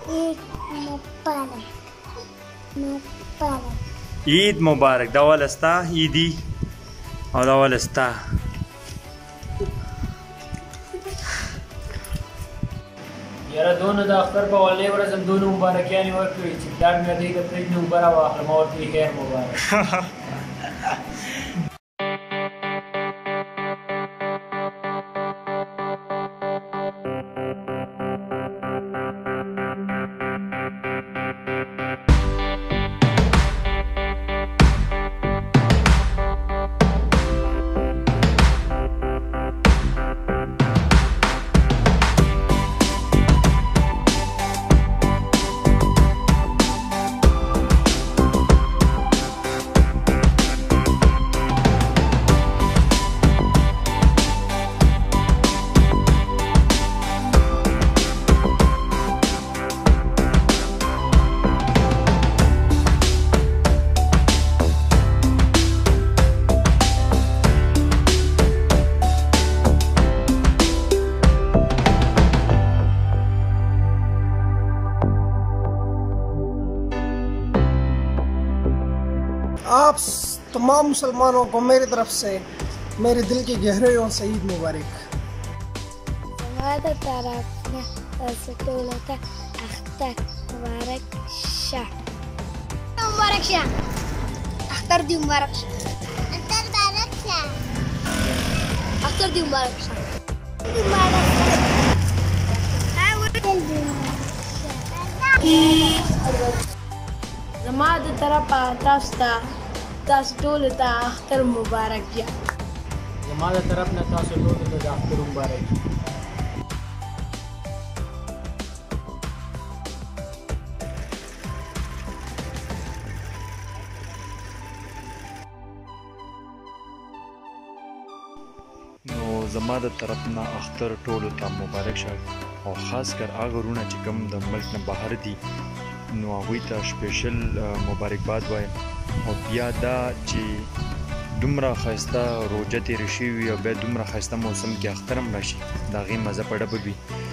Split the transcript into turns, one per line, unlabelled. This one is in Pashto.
عید مبارک. دا ول ستا عیدي او دا ول ستا.
یاره دونه د اختر په ولې ورځ هم دونه مبارکیانې ورکړي چې پلار مې دی د فرید نه اوبه راواخله ما ورته خیر مبارک.
आप तमाम मुसलमानों को मेरी तरफ से मेरे दिल की गहराइयों से ईद मुबारक.
اختر دی مبارک شه. اختر دی مبارک شه. زما د طرفه تاسو ټولو ته اختر مبارک شه.
زما د طرف نه تاسو ټولو ته د اختر مبارک.
نو زما د طرف نه اختر ټولو ته مبارک شه او خاص کر هغه وروڼه چې کوم د ملک نه بهر دي نو هغوی ته سپیشل مبارکباد وایم. او بیا دا چې دومره ښایسته روژه تېره شوې وي او بیا دومره ښایسته موسم کې اختر هم راشي د هغې مزه په ډبه وي.